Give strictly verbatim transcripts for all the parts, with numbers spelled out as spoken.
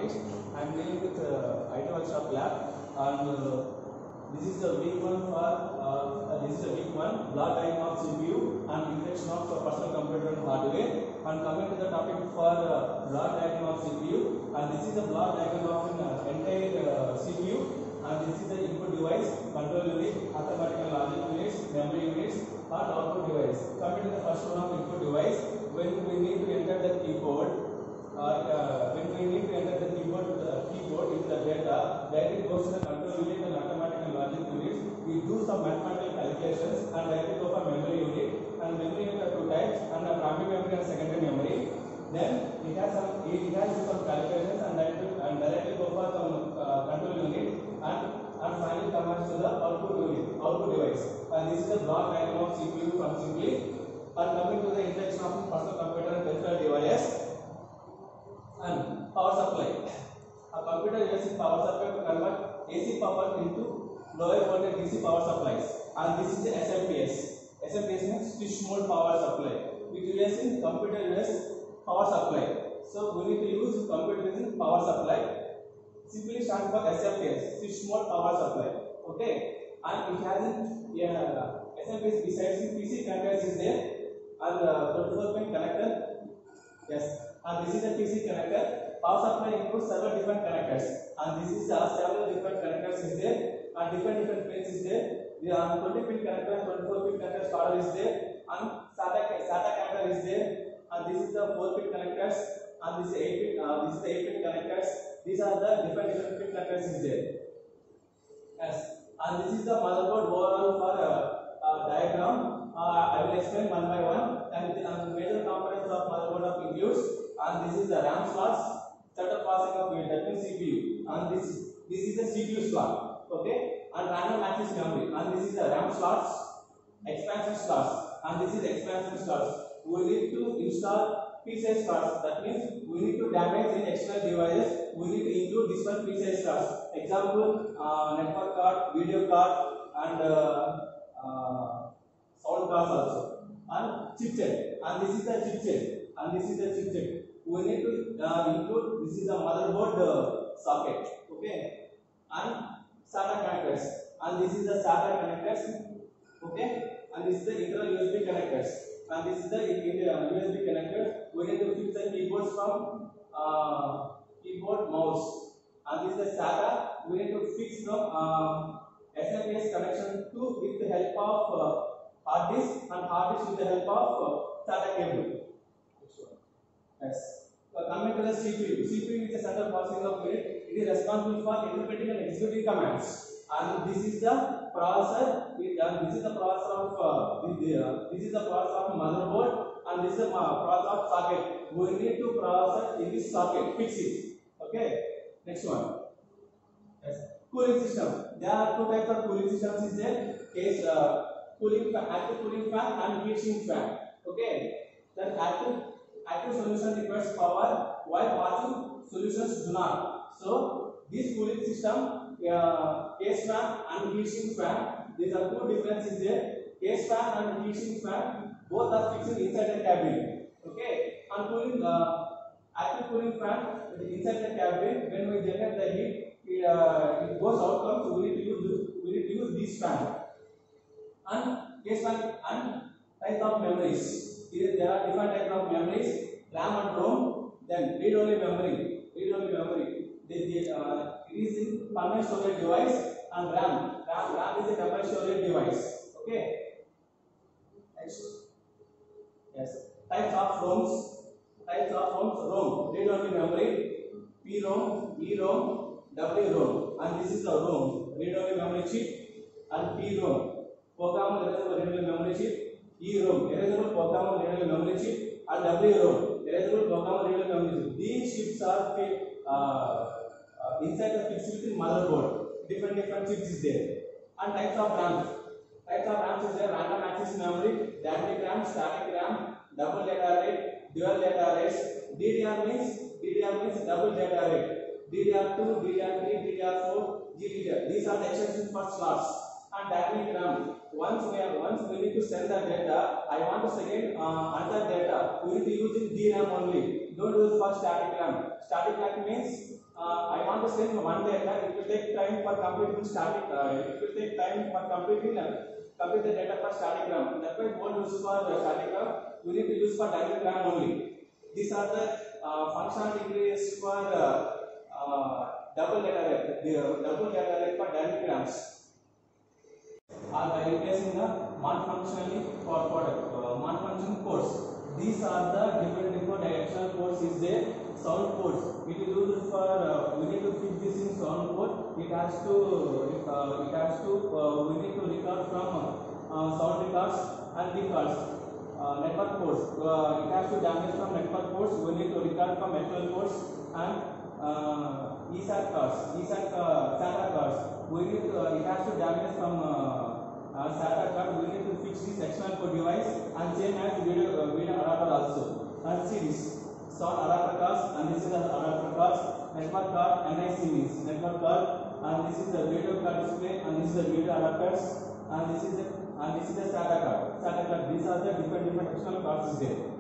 units. I am dealing with uh, I T workshop lab, and uh, this is the week one for uh, this is the week one block diagram of C P U and introduction of uh, personal computer and hardware. And coming to the topic for uh, block diagram of C P U, and this is the block diagram of an uh, entire uh, C P U, and this is the input device, control unit, arithmetic and logic units, memory units, and output device. Coming to the first one of input device, when we need to enter the keyboard, uh, uh, when we need to enter the keyboard uh, keyboard into the data, directly goes to the control unit and arithmetic and logic units. We do some mathematical calculations and directly go for memory unit. And memory unit are two types, and a primary memory and secondary memory. Then it has some it has some calculations and directly and directly go for some uh, control unit, and and finally comes to the output unit, output device. And this is the block diagram of C P U from simply. And coming to the introduction of personal computer and peripheral device and power supply. A computer uses power supply to convert A C power into lower voltage D C power supplies, and this is the S M P S. S M P S means switch mode power supply. We use in computer use power supply. So we need to use computer using power supply. Simply stands for S M P S, switch mode power supply. Okay, and it has an yeah, S M P S besides P C connectors is there, and uh, twenty-four pin connector. Yes, and this is the P C connector. Power supply includes several different connectors, and this is uh, several different connectors is there, and different different pins is there. The uh, twenty pin connector and twenty-four pin connector starter is there, and SATA SATA connector is there, and this is the four pin connectors, and this is eight pin uh, this is the eight pin connectors. These are the different different pin connectors is there. Yes, and this is the motherboard overall for uh, uh, diagram. Uh, I will explain one by one. And the uh, major components of motherboard of includes, and this is the RAM slots, central processing of unit, that means C P U, and this this is the C P U slot. Okay, and random access memory, and this is the RAM slots, expansion slots, and this is expansion slots. We need to install P C I slots. That means we need to damage in external devices. We need to include this one P C I slots. Example: uh, network card, video card, and uh, uh, sound cards also, and chipset. And this is the chipset. And this is the chipset. We need to uh, include this is the motherboard uh, socket. Okay, and SATA connectors, and this is the SATA connectors. Okay, and this is the internal U S B connectors, and this is the uh, U S B connector. We need to fix the keyboards from uh, keyboard mouse, and this is the SATA. We need to fix the uh, S M P S connection to with the help of uh, hard disk, and hard disk with the help of uh, SATA cable. Yes. So coming to the C P U. C P U is the central processing of unit. It is responsible for interpreting and executing commands. And this is the processor. It, uh, this is the processor of uh, the, the, uh, this is the processor of motherboard, and this is the uh, processor of socket. We need to process in this socket. Fix it. Okay. Next one. Yes. Cooling system. There are two types of cooling systems. Is there? Case uh, cooling fan, active cooling fan, and heat sink fan. Okay. Then active active solution requires power, while passive solutions do not. So this cooling system, uh, case fan and heat sink fan, these are two differences there. Case fan and heat sink fan, both are fixed inside the cabin. Okay, and cooling uh, active cooling fan inside the cabin, when we generate the heat, it, uh, it goes out. So we need to use we need to use this fan. And case fan and type of memories. Here there are different types of memories, RAM and ROM. Then read-only memory, read-only memory. They, they, uh, it is in permanent storage device, and RAM. RAM, RAM is a temporary storage device. Okay. Next. Yes. Types of ROMs. Types of ROMs. ROM, read-only memory. P ROM, E ROM, W ROM, and this is the ROM, read-only memory chip, and P ROM, programmable erasable read-only memory chip. E ROM, erasable programmable readable memory chip, and W ROM, erasable programmable readable memory chip. These chips are uh, uh, inside the fixed within motherboard. Different different chips is there. And types of RAMs. Types of RAMs is there: random access memory, dynamic RAM, static RAM, double data rate, dual data rates. D D R means D D R means double data rate. D D R two, D D R three, D D R four, G D D R. These are the extensions for slots. And dynamic RAM. Once we are once we need to send the data, I want to send uh, another data. We need to use in D RAM only. Don't use for static RAM. Static RAM means uh, I want to send one data. It will take time for completing static. Uh, it will take time for completing uh, complete the data for static RAM. That's why don't use for uh, static RAM. We need to use for dynamic RAM only. These are the uh, functionalities for uh, uh, double data rate. The uh, double data rate for dynamic RAMs. Or by replacing the non-functionally for product uh, non-functional ports. These are the different different directional ports is there. Sound ports. It is used for uh, we need to fix this in sound port. It has to uh, it has to uh, we need to record from uh, sound records and records. Uh, network ports. Uh, it has to damage from network ports. We need to record from actual ports and uh, E S A T cards. E S A T uh, SATA cards. We need to, uh, it has to damage from uh, uh, SATA card. We need to fix this external code device and same as video uh, video adapter also. And series sound adapter cards and this is the adapter cards. Network card N I C means network card and this is the video card display and this is the video adapters and this is the and this is the SATA card. SATA card. These are the different different external cards is there.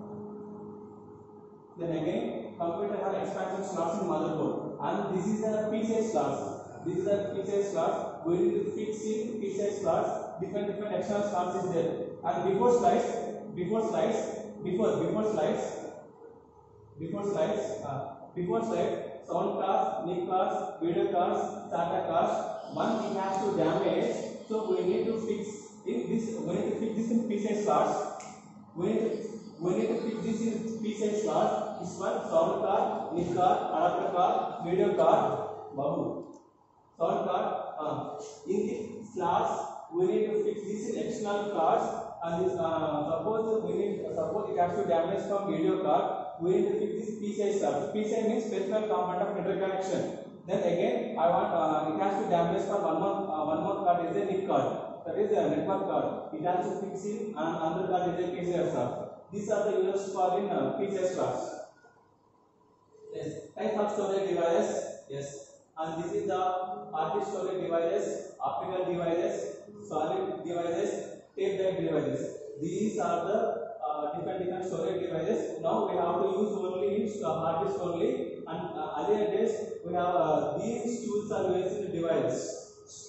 Then again, computer have expansion slots in motherboard and this is the P C I slots. This is the P C I slots. We need to fix in P C I slots. Different different external slots is there. And before slides, before slides, before before slides, before slides, uh, before slide, sound cards, NIC cards, video cards, SATA cards. One it has to damage, so we need to fix. If this, we need to fix this in P C I slots. We need to we need to fix this in P C I slots. This one sound card, NIC card, adapter card, video card, babu. Sound card. Uh, in the slots, we need to fix this in external cards. And this, uh, suppose we need suppose it has to damage from video card. We need to fix this P C I slots. P C I means special component of interconnection. Then again, I want uh, it has to damage from one more uh, one more card is a NIC card. That is a network card. It has to fix in and another card is a P C I slot. These are the used for in uh, P C I slots. Yes. Type of storage devices. Yes. And this is the hard disk storage devices, optical devices, solid devices, tape drive devices. These are the uh, different different storage devices. Now we have to use only in uh, hard disk only. And uh, earlier days we have uh, these tools are used in the device.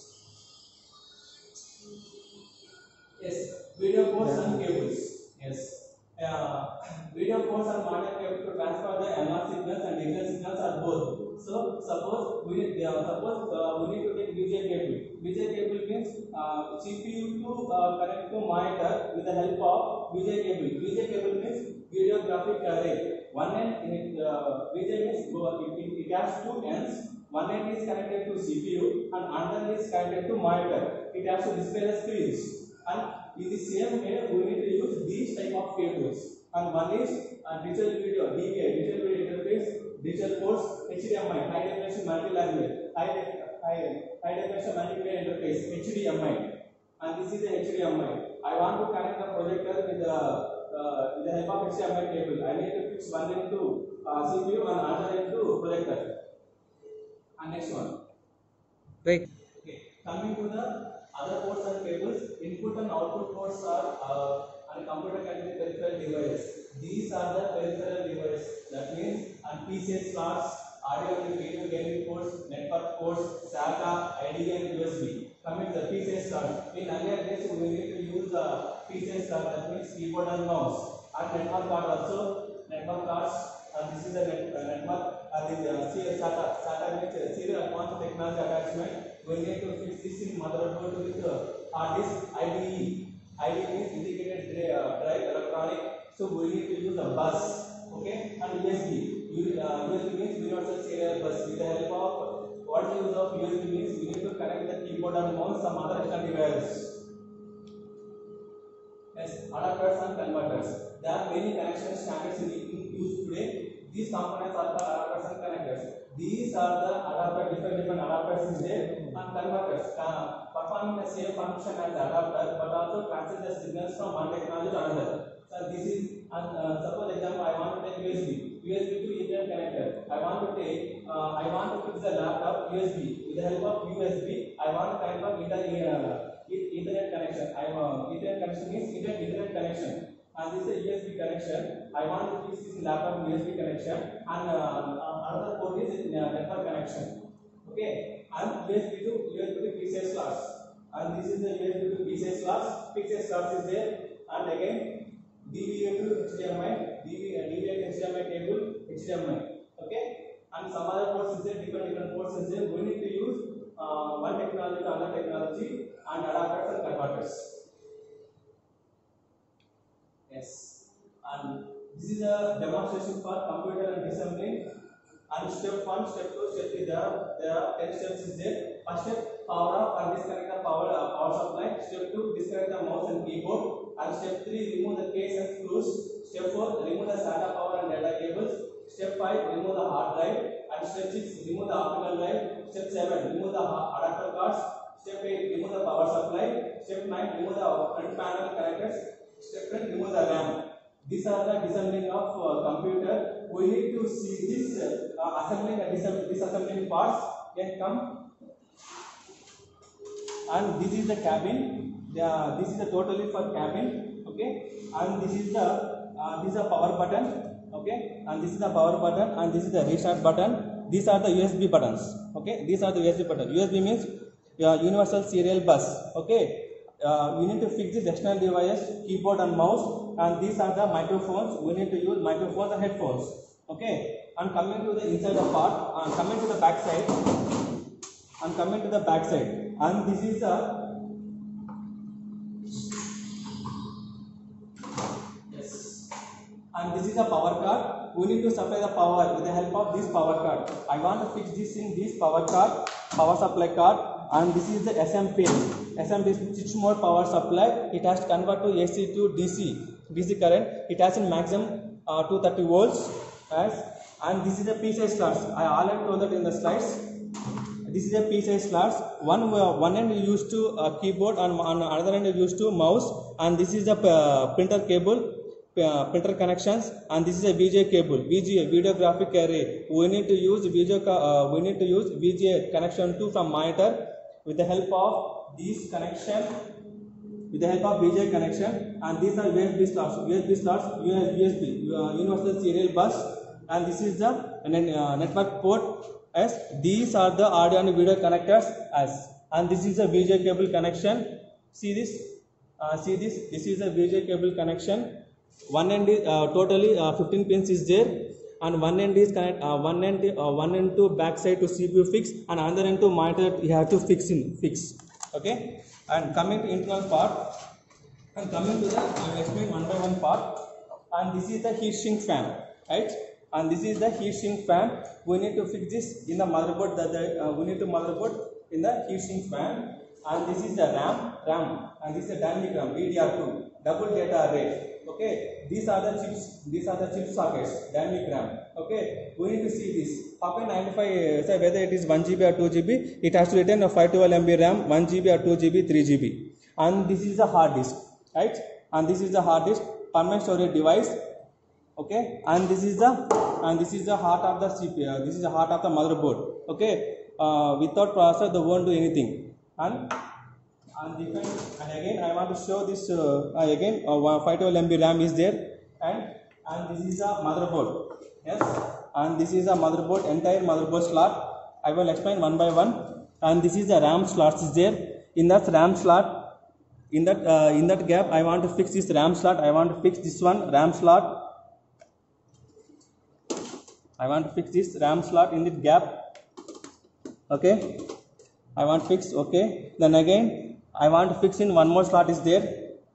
Yes, video ports and cables. Yes, uh, video ports and modem cable to transfer the analog signals and digital signals are both. So suppose we need, uh, suppose uh, we need to take V G A cable. V G A cable means uh, C P U to uh, connect to monitor with the help of V G A cable. V G A cable means video graphic array. One end in uh, V G A means it, it, it has two ends. One end is connected to C P U and another is connected to monitor. It has to display the screens. And in the same way, we need to use these type of cables. And one is uh, digital video, D V I, digital video interface, digital ports, H D M I, high definition multi-language, high, high, high definition multimedia interface, H D M I. And this is the H D M I. I want to connect the projector with the uh, with the help of H D M I cable. I need to fix one into uh, C P U and another into projector. And next one. Right. Okay. Coming to the other ports and cables, input and output ports are uh, and computer can be peripheral devices. These are the peripheral devices. That means and P C I slots, audio and video gaming ports, network ports, SATA, I D E and U S B. Coming to the P C I slot. In earlier days, we need to use the P C I slot. That means keyboard and mouse. And network card also. Network cards. And this is the net, uh, network. And the uh, SATA. SATA means serial advanced technology attachment. We need to fix this in motherboard with uh, hard disk I D E. I D E means integrated uh, drive electronic. So we need to use a bus. Okay, and U S B. U, uh, U S B means universal serial bus. With the help of what the use of U S B means, we need to connect the keyboard and mouse, some other external devices. Yes, adapters and converters. There are many connection standards in, in use today. These components are called adapters and connectors. These are the adapter, different different adapters in there and converters, uh, performing the same function as the adapter, but also transfer the signals from one technology to another. So this is, and uh, suppose example, I want to take U S B, U S B to Ethernet connector. I want to take, uh, I want to fix the laptop U S B. With the help of U S B, I want to connect from Ethernet uh, Ethernet connection. I uh, Ethernet connection means Ethernet Ethernet connection. and this is a U S B connection. I want to fix this laptop U S B connection, and uh, another port is uh, network connection. Okay, and U S B to U S B to P C I slots, and this is the U S B to P C I slots. P C I slots is there, and again D V A to H D M I, D V A, D V A to H D M I cable, H D M I. Okay, and some other ports is there, different different ports is there. We need to use uh, one technology to another technology and adapters and converters. Yes, and this is a demonstration for computer and assembly. And step one, step two, step three. There are there are ten steps is there. First step, power off and disconnect the power uh, power supply. Step two, disconnect the mouse and keyboard. And step three, remove the case and screws. Step four, remove the SATA power and data cables. Step five, remove the hard drive. And step six, remove the optical drive. Step seven, remove the adapter cards. Step eight, remove the power supply. Step nine, remove the front panel connectors. Step ten, remove the RAM. These are the disassembling of uh, computer. We need to see this uh, assembling and disassembling parts can come. And this is the cabin. The, this is the totally for cabin. Okay. And this is the uh, this is a power button. Okay. And this is the power button. And this is the restart button. These are the U S B buttons. Okay. These are the U S B buttons. U S B means uh, universal serial bus. Okay. Uh, you need to fix this external device, keyboard and mouse, and these are the microphones. We need to use microphones and headphones. Okay, and coming to the inside of part, and coming to the back side, and coming to the back side, and this is the yes, and this is a power card. We need to supply the power with the help of this power card. I want to fix this in this power card, power supply card. And this is the S M pin. S M is switch mode power supply. It has to convert to A C to D C, D C current. It has in maximum uh, two hundred thirty volts. As and this is the P C I slots. I already told that in the slides. This is a P C I slots. One uh, one end used to uh, keyboard, and on another end used to mouse. And this is the uh, printer cable. Uh, printer connections, and this is a V G A cable, V G A video graphic array. We need to use V G A. Uh, we need to use V G A connection to from monitor with the help of these connection. With the help of V G A connection, and these are U S B slots. U S B slots, U S B, uh, universal serial bus, and this is the uh, network port. As these are the audio and video connectors. As and this is a V G A cable connection. See this. Uh, see this. This is a V G A cable connection. One end is uh, totally uh, fifteen pins is there, and one end is connect. Uh, one end uh, one end to back side to C P U fix, and another end to monitor you have to fix in fix. Okay. And coming to internal part, and coming to the I will explain one by one part. And this is the heat shrink fan, right? And this is the heat shrink fan. We need to fix this in the motherboard. That the uh, we need to motherboard in the heat shrink fan. And this is the RAM, RAM, and this is the dynamic RAM, D D R two, double data array. Okay, these are the chips. These are the chip sockets, dynamic RAM. Okay, we need to see this. How can identify uh, say whether it is one G B or two G B? It has to retain a five twelve M B RAM, one G B or two G B, three G B. And this is the hard disk, right? And this is the hard disk, permanent storage device. Okay, and this is the and this is the heart of the C P U. This is the heart of the motherboard. Okay, uh, without processor, they won't do anything. And and different, and again I want to show this uh, uh, again uh, five twelve M B RAM is there, and and this is a motherboard. Yes, and this is a motherboard, entire motherboard slot. I will explain one by one. And this is the RAM slots is there. In that RAM slot, in that uh, in that gap, I want to fix this RAM slot. I want to fix this one RAM slot. I want to fix this RAM slot in this gap. Okay, I want to fix. Okay, then again I want to fix in one more slot is there.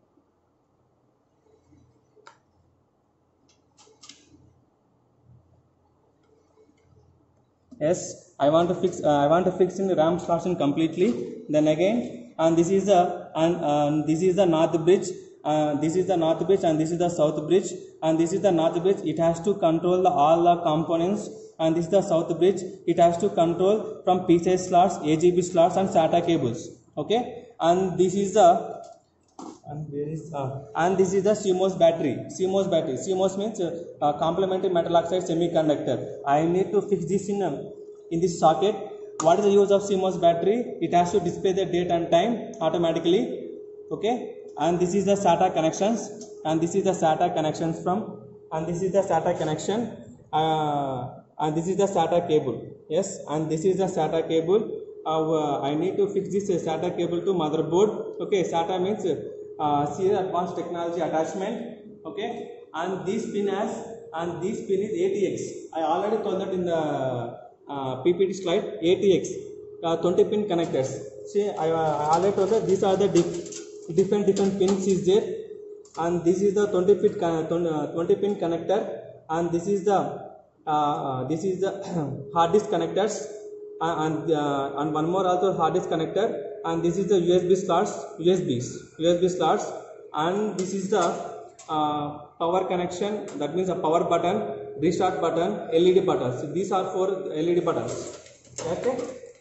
Yes, I want to fix. Uh, I want to fix in the RAM slots in completely. Then again, and this is the and uh, this is the north bridge. Uh, this is the north bridge, and this is the south bridge. And this is the north bridge. It has to control the, all the components. And this is the south bridge. It has to control from P C I slots, A G B slots, and SATA cables. Okay. And this is the and where is uh, and this is the C MOS battery. C MOS battery. C MOS means uh, uh, complementary metal oxide semiconductor. I need to fix this in um, in this socket. What is the use of C MOS battery? It has to display the date and time automatically. Okay, and this is the SATA connections, and this is the SATA connections from, and this is the SATA connection, uh, and this is the SATA cable. Yes, and this is the SATA cable. Uh, I need to fix this uh, SATA cable to motherboard. Okay, SATA means uh, serial advanced technology attachment. Okay, and this pin has, and this pin is A T X. I already told that in the uh, P P T slide. A T X, uh, twenty pin connectors. See, I, I already told that these are the diff different different pins is there, and this is the twenty pin twenty pin connector, and this is the uh, uh, this is the hard disk connectors, uh, and uh, and one more also hard disk connector, and this is the U S B slots, U S Bs, U S B slots, and this is the uh, power connection. That means a power button, restart button, L E D buttons. So these are four L E D buttons. Okay.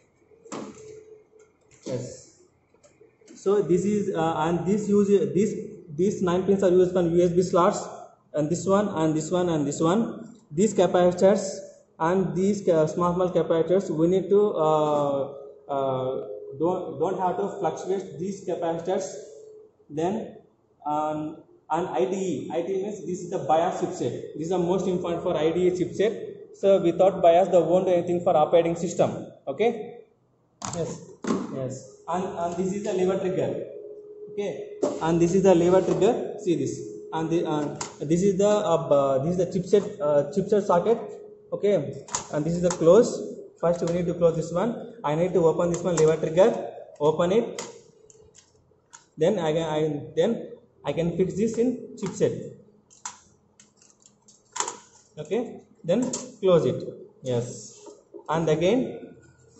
Yes. So this is uh, and this use this these nine pins are used on U S B slots, and this one and this one and this one. These capacitors and these uh, small small capacitors, we need to uh, uh, don't don't have to fluctuate these capacitors. Then um, and I D E, I D E means this is the BIOS chipset. This is the most important for I D E chipset. So without BIOS, they won't do anything for operating system. Okay. Yes. Yes. And, and this is the lever trigger. Okay. And this is the lever trigger. See this. And the, uh, this is the uh, this is the chipset uh, chipset socket. Okay. And this is the close. First we need to close this one. I need to open this one, lever trigger. Open it. Then I can I then I can fix this in chipset. Okay. Then close it. Yes. And again.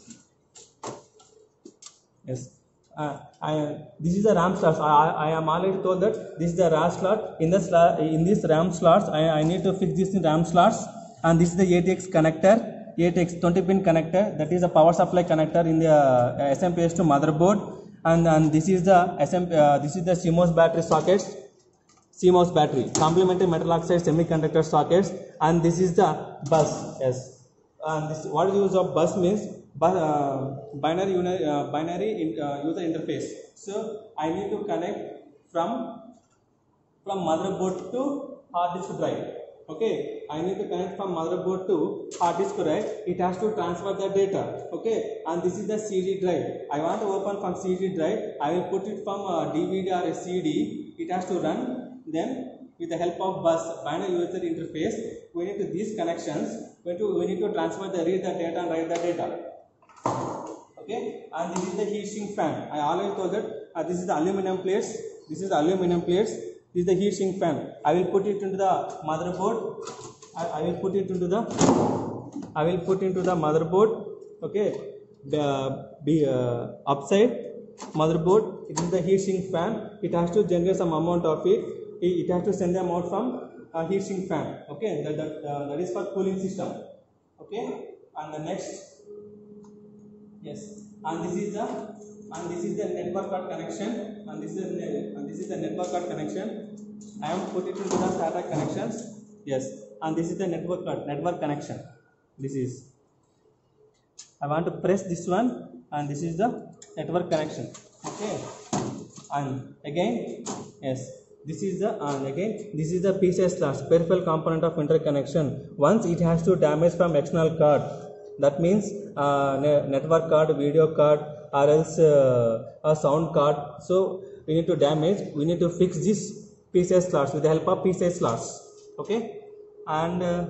Yes. Uh, I, this is the RAM slots. I, I am already told that this is the RAM slot. In the slot, in this RAM slots, I, I need to fix this in RAM slots. And this is the A T X connector, A T X twenty pin connector. That is the power supply connector in the uh, S M P S to motherboard. And, and this is the S M, uh, this is the C M O S battery sockets. C M O S battery, complementary metal oxide semiconductor sockets. And this is the bus. Yes. And this, what is the use of bus means? But uh, binary uh, binary in, uh, user interface. So I need to connect from from motherboard to hard disk drive. Okay, I need to connect from motherboard to hard disk drive. It has to transfer the data. Okay, and this is the C D drive. I want to open from C D drive. I will put it from a D V D or a C D. It has to run. Then with the help of bus binary user interface, we need to these connections. We need to we need to transfer the read the data and write the data. Okay, and this is the heat sink fan. I already told that uh, this is the aluminum plates. This is the aluminum plates. This is the heat sink fan. I will put it into the motherboard. I, I will put it into the. I will put into the motherboard. Okay, the be uh, upside motherboard. It is the heat sink fan. It has to generate some amount of it. It, it has to send them out from a heat sink fan. Okay, that that, uh, that is for cooling system. Okay, and the next. Yes, and this is the and this is the network card connection, and this is the and this is the network card connection. I am put it into the SATA connections. Yes, and this is the network card network connection. This is. I want to press this one, and this is the network connection. Okay, and again, yes, this is the and again this is the P C I slots, peripheral component of interconnection. Once it has to damage from external card. That means uh, network card, video card, or else uh, a sound card. So we need to damage. We need to fix this P C I slots with the help of P C I slots. Okay, and uh,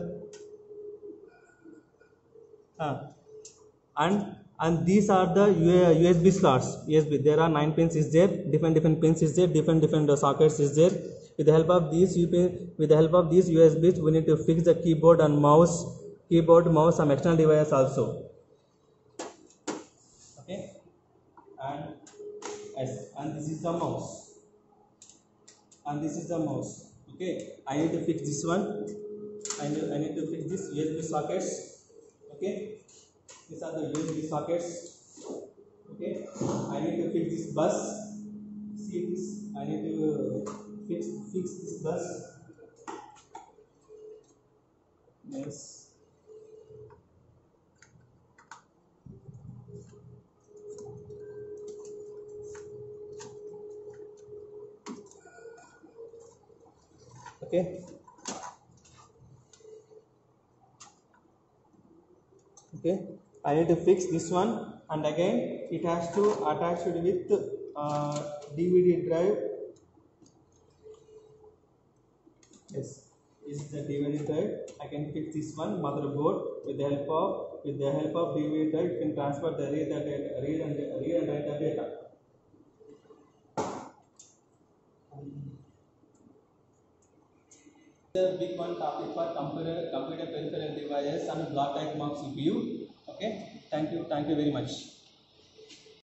uh, and and these are the U S B slots. U S B. There are nine pins. Is there? Different different pins is there. Different different uh, sockets is there. With the help of these with the help of these U S Bs, we need to fix the keyboard and mouse. Keyboard, mouse, some external device also. Okay, and yes, and this is the mouse, and this is the mouse. Okay, I need to fix this one. I need, I need to fix this U S B sockets. Okay, these are the U S B sockets. Okay, I need to fix this bus. See this? I need to fix fix this bus. Yes. Okay. Okay, I need to fix this one, and again it has to attach it with uh, D V D drive. Yes, this is the D V D drive. I can fix this one motherboard with the help of with the help of D V D drive. You can transfer the read the data, read and read and write the data. The big one topic for computer computer peripheral devices and block diagnostic C P U. Okay, thank you, thank you very much.